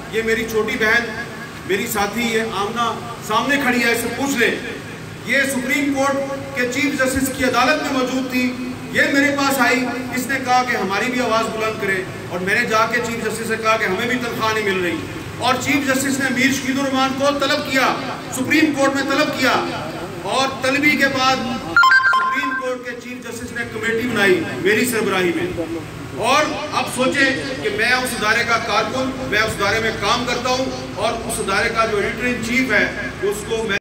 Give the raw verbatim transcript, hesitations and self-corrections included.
ये मेरी छोटी बहन, मेरी साथी है आमना, सामने खड़ी है, इससे पूछ ले। ये सुप्रीम कोर्ट के चीफ जस्टिस की अदालत में मौजूद थी, ये मेरे पास आई, इसने कहा कि हमारी भी आवाज़ बुलंद करे, और मैंने जाके चीफ जस्टिस से कहा कि हमें भी तनख्वाह नहीं मिल रही, और चीफ जस्टिस ने मीर शकीदुर रहमान को तलब किया, सुप्रीम कोर्ट में तलब किया, और तलबी के बाद सुप्रीम कोर्ट के चीफ जस्टिस ने कमेटी बनाई मेरी सरबराही में। और अब सोचें कि मैं उस इदारे का कारकुन, मैं उस इदारे में काम करता हूँ, और उस इदारे का जो एडिटर इन चीफ है उसको मैं